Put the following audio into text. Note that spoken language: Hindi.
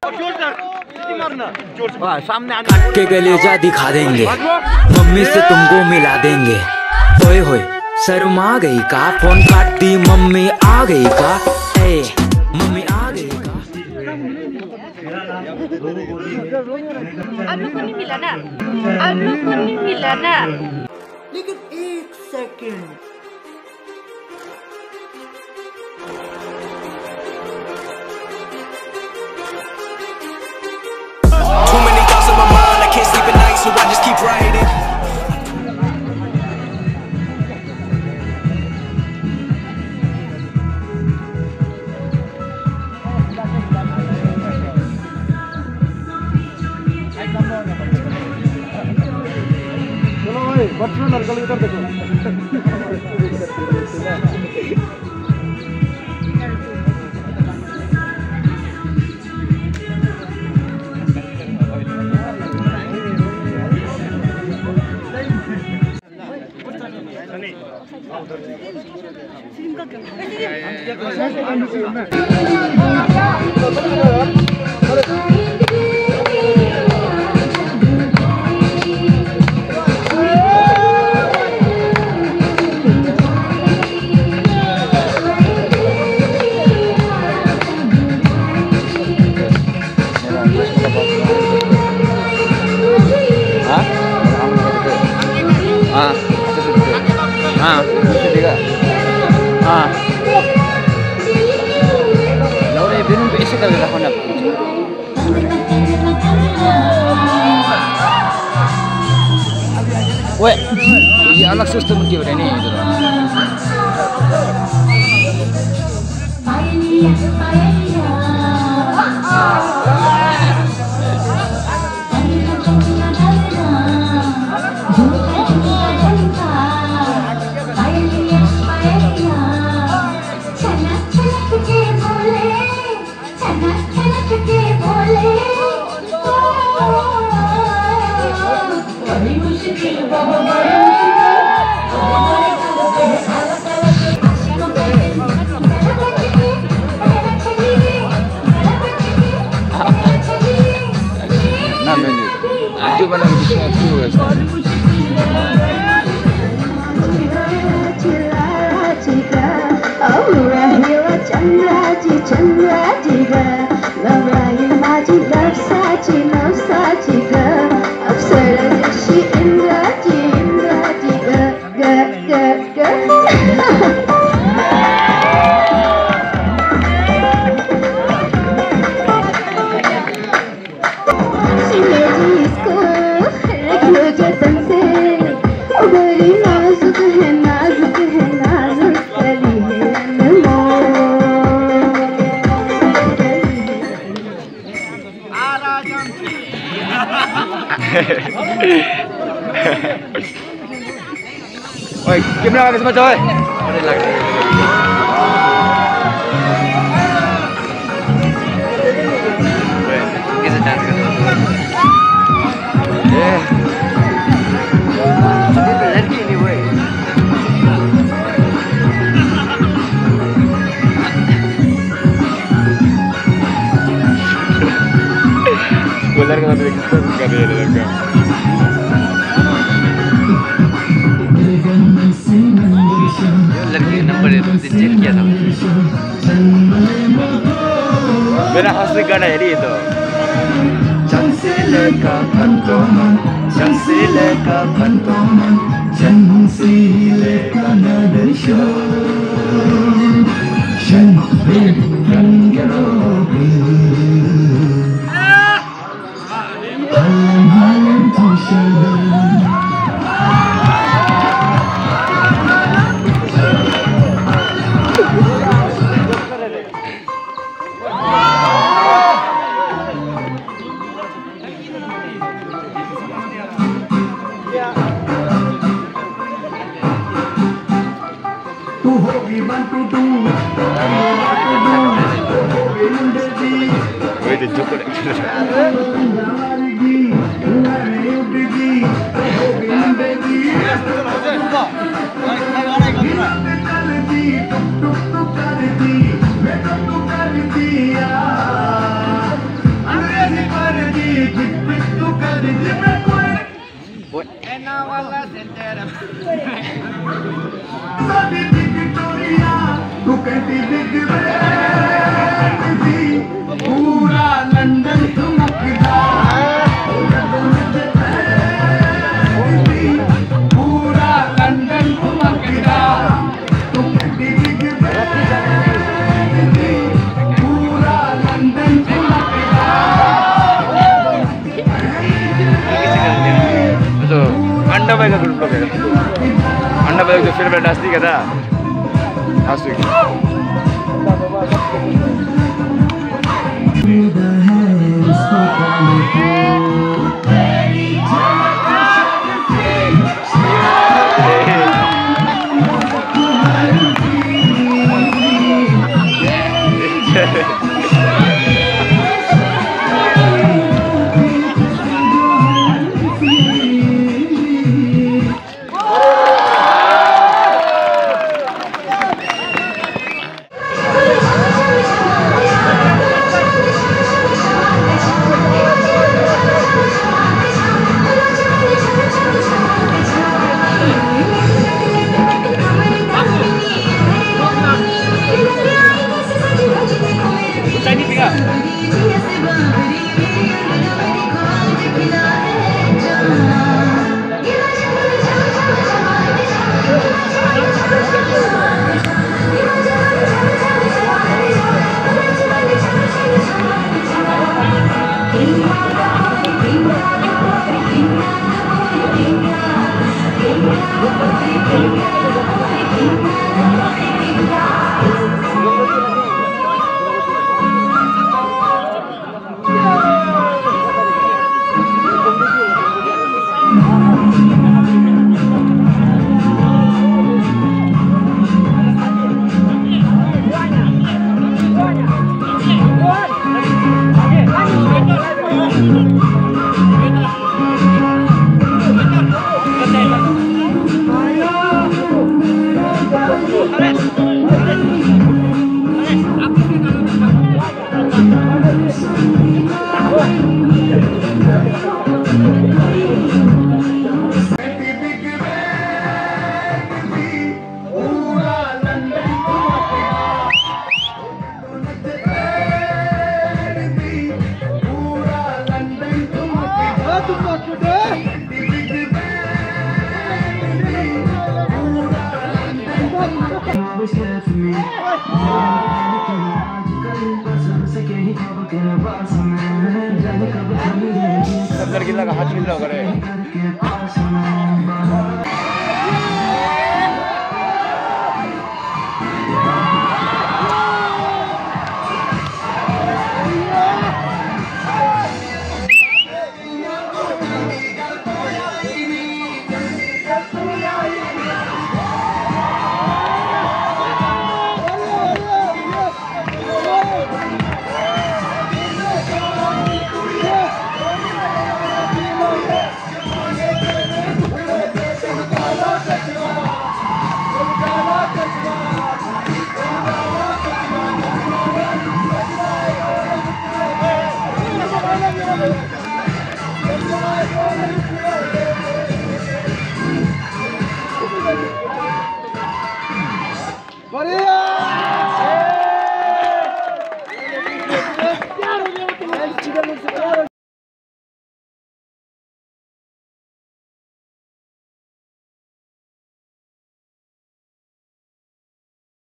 सामने के कलेजा दिखा देंगे, मम्मी से तुमको मिला देंगे। ओए होए शर्मा गई का, फोन काट दी मम्मी आ गई का, ए मम्मी आ गई का। आप लोग को नहीं मिला ना, आप लोग को नहीं मिला ना। लेकिन एक second, too many thoughts on my mind, I can't sleep at night, so I just keep writing. Weh, ये अलग सिस्टम क्यों रहने इधर? Oi, gimana lagi semua coy? Ada lagi. Kita chance कर दो। ये लड़की नहीं हुई। स्कूलर का तो किसको कर रही है लड़का? लड़की नंबर है तो चेक किया था मेरा हंसने गाना है ये तो चंसिलेका फंटोमन चंसिलेका फंटोमन चंसिलेका नदशो शंबिन रंगरोबी हालम हालम तुशल पूरा लंदन चमकदा, पूरा लंदन चमकदा, पूरा लंदन चमकदा। जो अंडा भाई का ग्रुप लोग है, अंडा भाई जो फेवरेट डांसती का था, आसुई। सब लड़की लगा हाथ मिल रहा करे। बढ़िया।